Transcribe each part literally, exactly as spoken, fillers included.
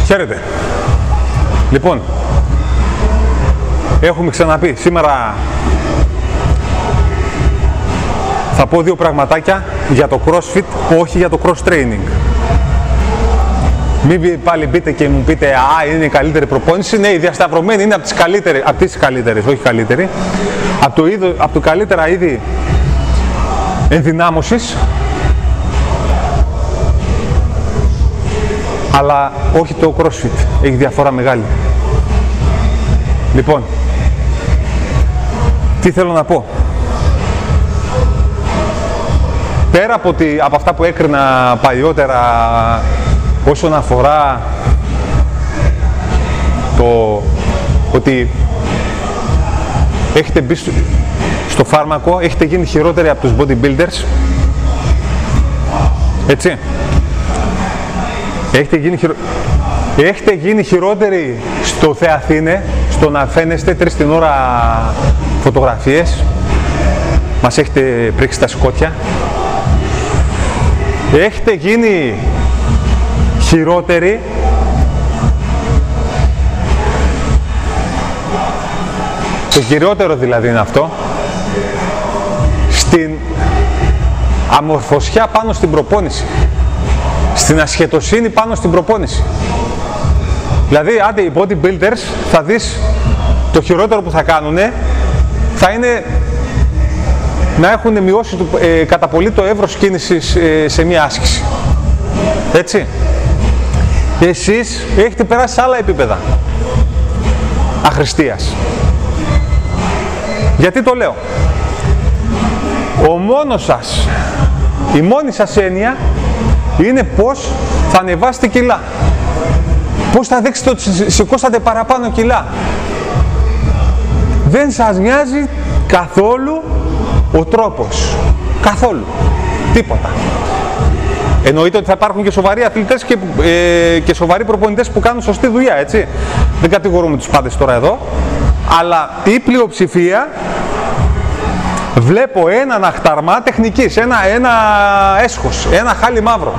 Χαίρετε. Λοιπόν, έχουμε ξαναπεί, σήμερα θα πω δύο πραγματάκια για το CrossFit, όχι για το cross training. Μην πάλι μπείτε και μου πείτε, α, είναι η καλύτερη προπόνηση. Ναι, η διασταυρωμένη είναι από τις καλύτερες, από τις καλύτερες, όχι καλύτερη, από το, είδο, από το καλύτερα είδη ενδυνάμωσης, αλλά όχι το CrossFit, έχει διαφορά μεγάλη. Λοιπόν, τι θέλω να πω. Πέρα από, τη, από αυτά που έκρινα παλιότερα όσον αφορά το ότι έχετε μπει στο φάρμακο, έχετε γίνει χειρότεροι από τους bodybuilders, έτσι, έχετε γίνει, χειρο... έχετε γίνει χειρότεροι στο Θεαθήνε, στο να φαίνεστε τρεις την ώρα φωτογραφίες, μας έχετε πρίξει τα σκότια, έχετε γίνει χειρότεροι το κυριότερο δηλαδή είναι αυτό, στην αμορφωσιά πάνω στην προπόνηση, στην ασχετοσύνη πάνω στην προπόνηση. Δηλαδή, άντε οι bodybuilders, θα δεις το χειρότερο που θα κάνουνε θα είναι να έχουν μειώσει ε, κατά πολύ το εύρος κίνησης ε, σε μία άσκηση. Έτσι. Εσείς έχετε περάσει σε άλλα επίπεδα αχρηστίας. Γιατί το λέω. Ο μόνος σας, η μόνη σας έννοια είναι πώς θα ανεβάσετε κιλά. Πώς θα δείξετε ότι σηκώσατε παραπάνω κιλά. Δεν σας νοιάζει καθόλου ο τρόπος. Καθόλου. Τίποτα. Εννοείται ότι θα υπάρχουν και σοβαροί αθλητές και, ε, και σοβαροί προπονητές που κάνουν σωστή δουλειά, έτσι. Δεν κατηγορούμε τους πάντες τώρα εδώ. Αλλά η πλειοψηφία βλέπω έναν αχταρμά τεχνικής, ένα, ένα έσχος, ένα χάλι μαύρο.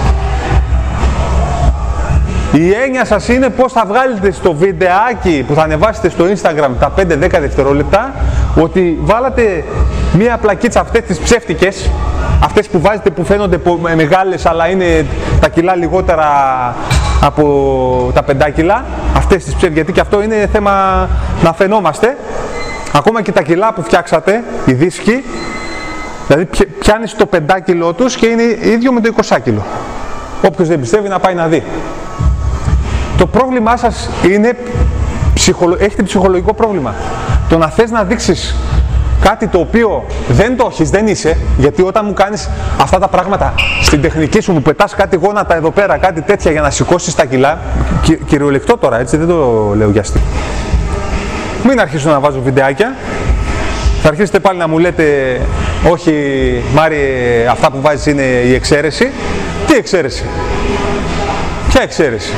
Η έννοια σας είναι πώς θα βγάλετε στο βιντεάκι που θα ανεβάσετε στο Instagram τα πέντε με δέκα δευτερόλεπτα ότι βάλατε μία πλακίτσα, αυτές τις ψεύτικες, αυτές που βάζετε που φαίνονται μεγάλες αλλά είναι τα κιλά λιγότερα από τα πέντε κιλά, αυτές τις ψεύτικες, γιατί και αυτό είναι θέμα να φαινόμαστε. Ακόμα και τα κιλά που φτιάξατε, οι δίσκοι, δηλαδή πιάνεις το πέντε κιλό τους και είναι ίδιο με το είκοσι κιλό. Όποιος δεν πιστεύει να πάει να δει. Το πρόβλημά σας είναι, ψυχολο... έχετε ψυχολογικό πρόβλημα. Το να θες να δείξεις κάτι το οποίο δεν το έχεις, δεν είσαι, γιατί όταν μου κάνεις αυτά τα πράγματα στην τεχνική σου, μου πετάς κάτι γόνατα εδώ πέρα, κάτι τέτοια για να σηκώσεις τα κιλά, κυ... κυριολεκτό τώρα, έτσι, δεν το λέω για αστείο. Μην αρχίσω να βάζω βιντεάκια, θα αρχίσετε πάλι να μου λέτε, όχι Μάρη, αυτά που βάζεις είναι η εξαίρεση. Τι εξαίρεση? Ποια εξαίρεση?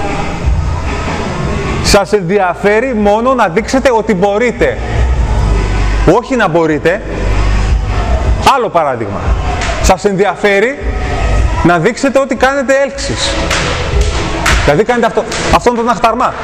Σας ενδιαφέρει μόνο να δείξετε ότι μπορείτε. Όχι να μπορείτε. Άλλο παράδειγμα. Σας ενδιαφέρει να δείξετε ότι κάνετε έλξεις. Δηλαδή κάνετε αυτό, αυτόν τον αχταρμά.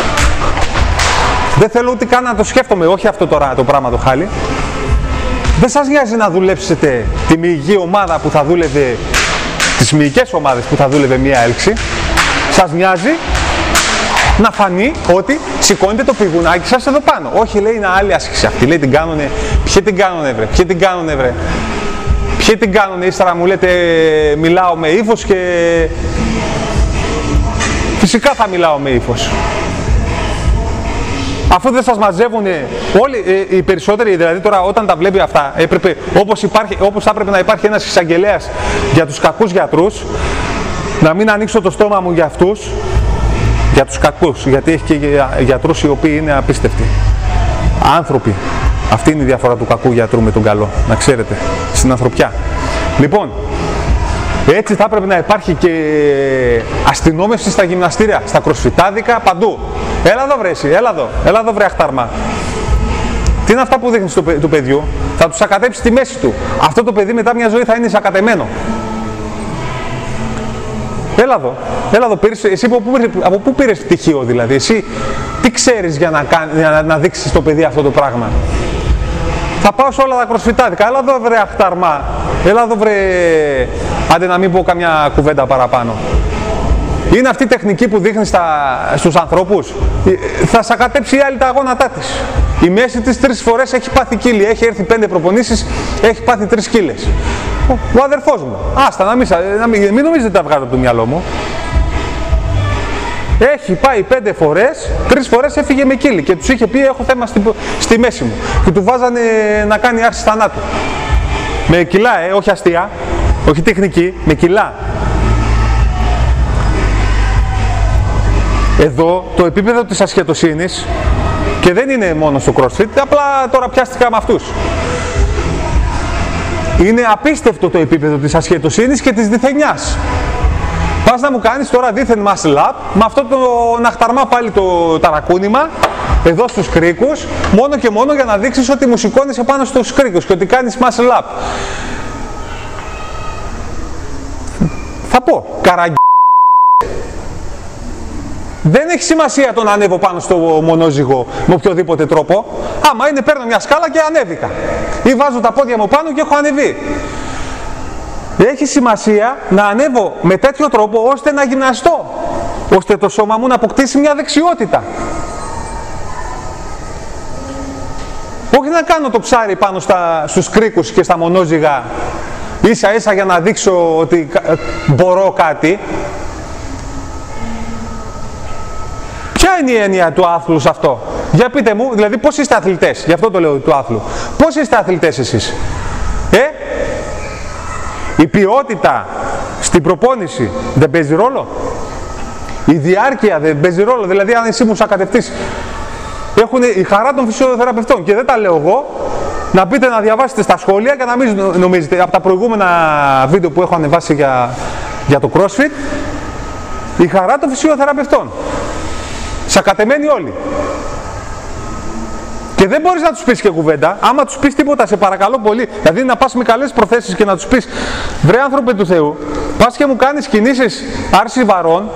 Δεν θέλω ούτε καν να το σκέφτομαι, όχι αυτό τώρα το πράγμα το χάλι. Δεν σας νοιάζει να δουλέψετε τη μυϊκή ομάδα που θα δούλευε, τις μυϊκές ομάδες που θα δούλευε μία έλξη. Σας νοιάζει να φανεί ότι σηκώνετε το πηγουνάκι σας εδώ πάνω. Όχι, λέει, είναι άλλη άσκηση αυτή. Λέει, την κάνουνε. Ποιοι την κάνουνε, βρε. Ποιοι την κάνουνε, βρε. Ποιοι την κάνουνε. Ύστερα μου λέτε, μιλάω με ύφος και φυσικά θα μιλάω με ύφος. Αφού δεν σας μαζεύουν όλοι, ε, οι περισσότεροι, δηλαδή τώρα όταν τα βλέπει αυτά, έπρεπε, όπως, υπάρχει, όπως θα έπρεπε να υπάρχει ένας εισαγγελέας για τους κακούς γιατρούς, να μην ανοίξω το στόμα μου για αυτούς, για τους κακούς, γιατί έχει και γιατρούς οι οποίοι είναι απίστευτοι. Άνθρωποι. Αυτή είναι η διαφορά του κακού γιατρού με τον καλό, να ξέρετε, στην ανθρωπιά. Λοιπόν, έτσι θα έπρεπε να υπάρχει και αστυνόμευση στα γυμναστήρια, στα κροσφιτάδικα, παντού. Έλα εδώ βρε εσύ, έλα εδώ, έλα εδώ βρε αχτάρμα. Τι είναι αυτά που δείχνεις του, του παιδιού? Θα του σακατέψει τη μέση του. Αυτό το παιδί μετά μια ζωή θα είναι σακατεμένο. Έλα εδώ, έλα εδώ, πήρες, εσύ από πού, από πού πήρες πτυχίο δηλαδή, εσύ τι ξέρεις για να, για να, να δείξεις στο παιδί αυτό το πράγμα. Θα πάω σε όλα τα κροσφιτάδικα, έλα εδώ βρε αχταρμά, έλα εδώ βρε, άντε να μην πω καμιά κουβέντα παραπάνω. Είναι αυτή η τεχνική που δείχνει στα, στους ανθρώπους, θα σακατέψει η άλλη τα γόνατά της. Η μέση της τρεις φορές έχει πάθει κύλι, έχει έρθει πέντε προπονήσεις, έχει πάθει τρεις κύλες. Ο, ο αδερφός μου, άστα να μην, να μην, μην νομίζετε τα βγάζω από το μυαλό μου. Έχει πάει πέντε φορές, τρεις φορές έφυγε με κύλι και τους είχε πει έχω θέμα στη, στη μέση μου. Και του βάζανε να κάνει άρση θανάτου. Με κιλά, ε, όχι αστεία, όχι τεχνική, με κιλά. Εδώ το επίπεδο της ασχετοσύνης, και δεν είναι μόνο στο CrossFit, απλά τώρα πιάστηκα με αυτούς. Είναι απίστευτο το επίπεδο της ασχετοσύνης και της διθενιάς. Πας να μου κάνεις τώρα δίθεν muscle up, με αυτό το ναχταρμά πάλι το ταρακούνημα, εδώ στους κρίκους, μόνο και μόνο για να δείξεις ότι μου σηκώνεις επάνω στους κρίκους και ότι κάνεις muscle up. Θα πω, καραγκ... Δεν έχει σημασία το να ανέβω πάνω στο μονόζυγο με οποιοδήποτε τρόπο. Άμα είναι παίρνω μια σκάλα και ανέβηκα. Ή βάζω τα πόδια μου πάνω και έχω ανεβεί. Έχει σημασία να ανέβω με τέτοιο τρόπο ώστε να γυμναστώ. Ώστε το σώμα μου να αποκτήσει μια δεξιότητα. Όχι να κάνω το ψάρι πάνω στα, στους κρίκους και στα μονόζυγα ίσα ίσα για να δείξω ότι μπορώ κάτι. Ποια είναι η έννοια του άθλου σε αυτό? Για πείτε μου, δηλαδή πώς είστε αθλητές, γι' αυτό το λέω του άθλου. Πώς είστε αθλητές εσείς? Ε? Η ποιότητα στην προπόνηση δεν παίζει ρόλο? Η διάρκεια δεν παίζει ρόλο? Δηλαδή αν εσύ μου σακατευτείς, έχουν η χαρά των φυσιοθεραπευτών και δεν τα λέω εγώ, να μπείτε να διαβάσετε στα σχόλια και να μην νομίζετε από τα προηγούμενα βίντεο που έχω ανεβάσει για, για το CrossFit, η χαρά των φυσιοθεραπευτών. Σακατεμένοι όλοι. Και δεν μπορείς να τους πεις και κουβέντα. Άμα τους πεις τίποτα, σε παρακαλώ πολύ, δηλαδή να πας με καλές προθέσεις και να τους πεις βρε άνθρωπε του Θεού, πας και μου κάνεις κινήσεις άρση βαρών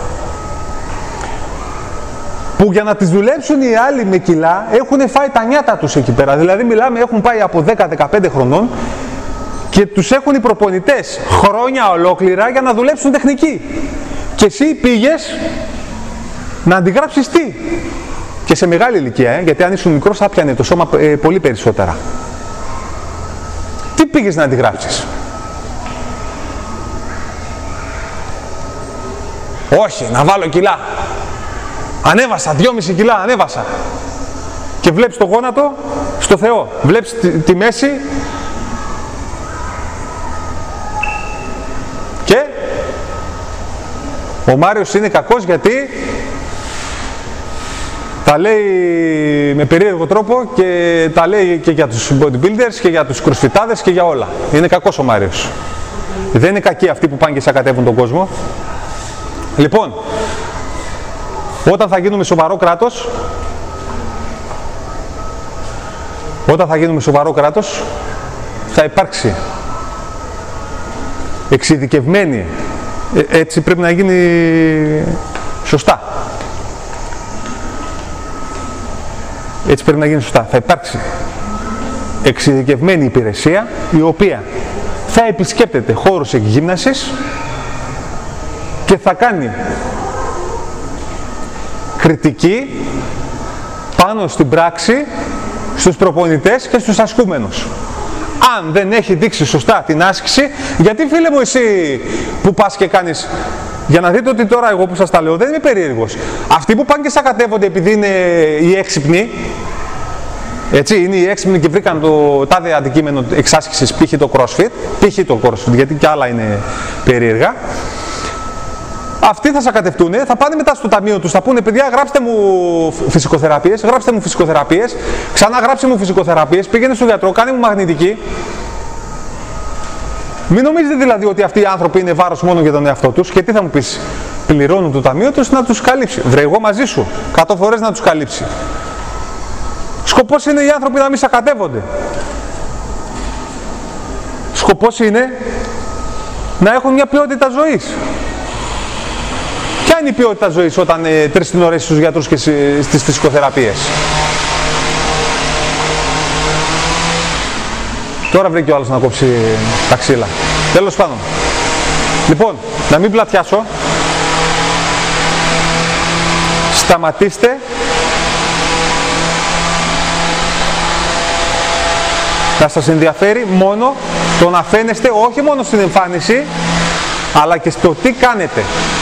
που για να τις δουλέψουν οι άλλοι με κιλά έχουν φάει τα νιάτα τους εκεί πέρα. Δηλαδή μιλάμε, έχουν πάει από δέκα με δεκαπέντε χρονών και τους έχουν οι προπονητές χρόνια ολόκληρα για να δουλέψουν τεχνική. Και εσύ πήγες να αντιγράψεις τι? Και σε μεγάλη ηλικία, ε, γιατί αν ήσουν μικρός θα πιανε το σώμα ε, πολύ περισσότερα. Τι πήγες να αντιγράψεις? Όχι, να βάλω κιλά. Ανέβασα, δυόμιση κιλά ανέβασα. Και βλέπεις το γόνατο στο Θεό. Βλέπεις τη, τη μέση. Και ο Μάριος είναι κακός γιατί τα λέει με περίεργο τρόπο και τα λέει και για τους bodybuilders και για τους κροσφιτάδες και για όλα. Είναι κακός ο Μάριος. Δεν είναι κακοί αυτοί που πάνε και σακατεύουν τον κόσμο. Λοιπόν, όταν θα γίνουμε σοβαρό κράτος, όταν θα γίνουμε σοβαρό κράτος, θα υπάρξει εξειδικευμένη, έτσι πρέπει να γίνει σωστά. Έτσι πρέπει να γίνει σωστά. Θα υπάρξει εξειδικευμένη υπηρεσία η οποία θα επισκέπτεται χώρους εκγύμνασης και θα κάνει κριτική πάνω στην πράξη στους προπονητές και στους ασκούμενους. Αν δεν έχει δείξει σωστά την άσκηση, γιατί φίλε μου εσύ που πας και κάνεις, για να δείτε ότι τώρα εγώ που σας τα λέω δεν είμαι περίεργος. Αυτοί που πάνε και σακατεύονται επειδή είναι οι έξυπνοι, έτσι, είναι οι έξυπνοι και βρήκαν το τάδε αντικείμενο εξάσκησης, π.χ. το CrossFit, π.χ. το CrossFit, γιατί και άλλα είναι περίεργα. Αυτοί θα σακατευτούν, θα πάνε μετά στο ταμείο τους, θα πούνε παιδιά γράψτε μου φυσικοθεραπείες, γράψτε μου φυσικοθεραπείες, ξανά γράψτε μου φυσικοθεραπείες, πήγαινε στον γιατρό, κάνε μου μαγνητική. Μην νομίζετε δηλαδή ότι αυτοί οι άνθρωποι είναι βάρος μόνο για τον εαυτό τους και τι θα μου πεις, πληρώνουν το ταμείο τους να τους καλύψει. Βρε εγώ μαζί σου, εκατό φορές να τους καλύψει. Σκοπός είναι οι άνθρωποι να μην σακατεύονται. Σκοπός είναι να έχουν μια ποιότητα ζωής. είναι η ποιότητα ζωής όταν ε, τρεις την ώρα στους γιατρούς και στις φυσικοθεραπείες. Τώρα βρήκε ο άλλος να κόψει τα ξύλα. Τέλος πάντων. Λοιπόν, να μην πλατιάσω. Σταματήστε. Να σας ενδιαφέρει μόνο το να φαίνεστε όχι μόνο στην εμφάνιση, αλλά και στο τι κάνετε.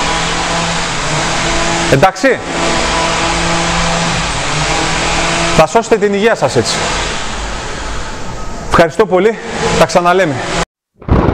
Εντάξει. Θα σώσετε την υγεία σας έτσι. Ευχαριστώ πολύ. Τα ξαναλέμε.